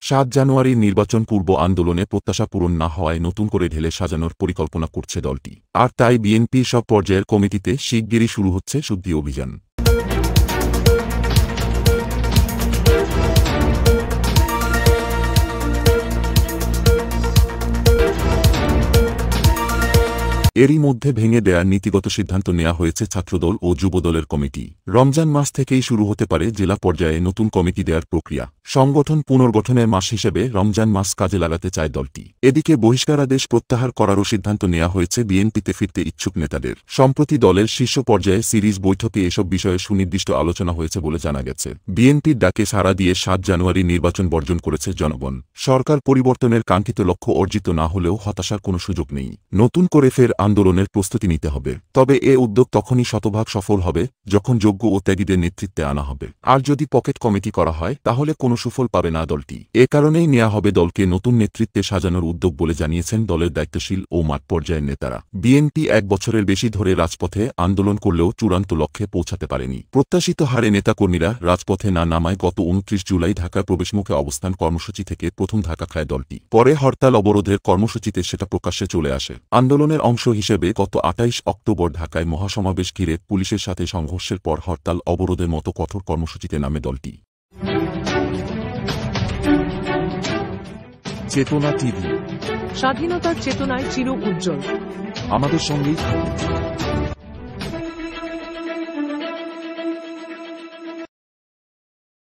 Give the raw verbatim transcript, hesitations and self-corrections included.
সাত জানুয়ারির নির্বাচন পূর্ব আন্দোলনে প্রত্যাশা পূরণ না হওয়ায় নতুন করে ঢেলে সাজানোর পরিকল্পনা করছে দলটি। আর তাই বিএনপির সব পর্যায়ের কমিটিতে শিগগিরই শুরু হচ্ছে শুদ্ধি অভিযান। এরই মধ্যে ভেঙে দেয়ার নীতিগত সিদ্ধান্ত নেওয়া হয়েছে ছাত্রদল ও যুবদলের কমিটি। রমজান মাস থেকেই শুরু হতে পারে জেলা পর্যায়ে নতুন কমিটি দেওয়ার প্রক্রিয়া। সংগঠন পুনর্গঠনের মাস হিসেবে রমজান মাস কাজে লাগাতে চায় দলটি। এদিকে বহিষ্কারাদেশ প্রত্যাহার করারও সিদ্ধান্ত নেওয়া হয়েছে বিএনপিতে ফিরতে ইচ্ছুক নেতাদের। সম্প্রতি দলের শীর্ষ পর্যায়ে সিরিজ বৈঠকে এসব বিষয়ে সুনির্দিষ্ট আলোচনা হয়েছে বলে জানা গেছে। বিএনপির ডাকে সাড়া দিয়ে সাত জানুয়ারি নির্বাচন বর্জন করেছে জনগণ। সরকার পরিবর্তনের কাঙ্ক্ষিত লক্ষ্য অর্জিত না হলেও হতাশার কোনো সুযোগ নেই। নতুন করে ফের আন্দোলনের প্রস্তুতি নিতে হবে। তবে এ উদ্যোগ তখনই শতভাগ সফল হবে যখন যোগ্য ও ত্যাগীদের নেতৃত্বে আনা হবে। আর যদি পকেট কমিটি করা হয় তাহলে কোনো সুফল পাবে না দলটি। এ কারণেই নেওয়া হবে দলকে নতুন নেতৃত্বে সাজানোর উদ্যোগ বলে জানিয়েছেন দলের দায়িত্বশীল ও মাঠ পর্যায়ের নেতারা। বিএনপি এক বছরের বেশি ধরে রাজপথে আন্দোলন করলেও চূড়ান্ত লক্ষ্যে পৌঁছাতে পারেনি। প্রত্যাশিত হারে নেতাকর্মীরা রাজপথে না নামায় গত উনত্রিশ জুলাই ঢাকার প্রবেশমুখে অবস্থান কর্মসূচি থেকে প্রথম ধাক্কা খায় দলটি। পরে হরতাল অবরোধের কর্মসূচিতে সেটা প্রকাশ্যে চলে আসে। আন্দোলনের অংশ হিসেবে গত আটাইশ অক্টোবর ঢাকায় মহাসমাবেশ ঘিরে পুলিশের সাথে সংঘর্ষের পর হরতাল অবরোধের মতো কঠোর কর্মসূচিতে নামে দলটি। চেতনা টিভি, স্বাধীনতার চেতনায় চির উজ্জ্বল। আমাদের সঙ্গেই থাকুন।